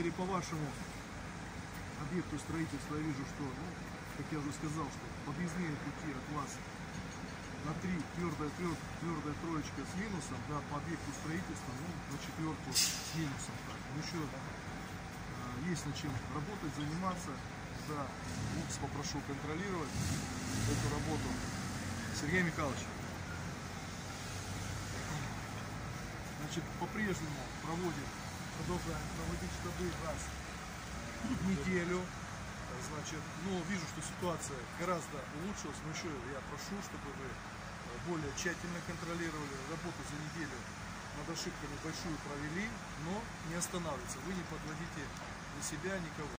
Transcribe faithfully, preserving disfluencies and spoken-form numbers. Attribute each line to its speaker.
Speaker 1: мере по вашему объекту строительства я вижу, что, ну, как я уже сказал, что подъездные пути от вас на три, твердая, тверд, твердая троечка с минусом, да, по объекту строительства, ну, на четверку с минусом. Так. Ну, еще э, есть над чем работать, заниматься. Да, УКС попрошу контролировать эту работу. Сергей Михайлович, значит, по-прежнему проводим, продолжаем проводить штабы раз в неделю. Значит, ну, вижу, что ситуация гораздо улучшилась, но еще я прошу, чтобы вы более тщательно контролировали работу за неделю. Над ошибками большую провели, но не останавливаться. Вы не подводите ни себя, никого.